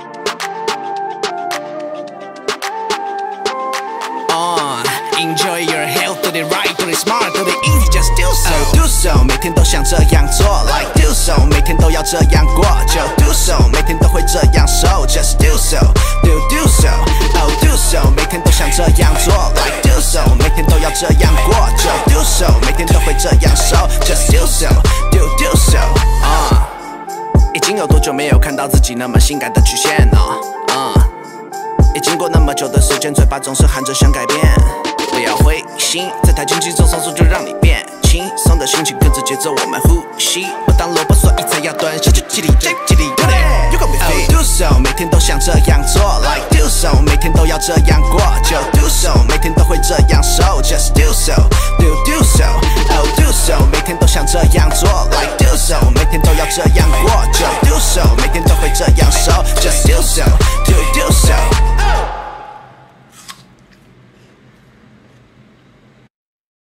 Enjoy your health, do it right, do it smart, do it easy, just do so. Do so， 每天都想这样做 ，like do so， 每天都要这样过，就 do so， 每天都会这样瘦 ，just do so，do so，oh do so， 每天都想这样做 ，like do so， 每天都要这样过，就 do so， 每天都会这样瘦 ，just do so，do so。已经有多久没有看到自己那么性感的曲线呢？已经过那么久的时间，嘴巴总是喊着想改变。不要灰心，在台前几种操作就让你变轻松的心情，跟着节奏我们呼吸。我当萝卜，所以才要蹲下去，叽里叽里，You gon' be free。Do so， 每天都想这样做 ，like do so， 每天都要这样过，就 do so， 每天都会这样瘦 ，just do so，do so，oh do so， 每天都想这样做 ，like do so， 每天都要这样过，就 do so， 每天都会这样瘦 ，just do so，do so。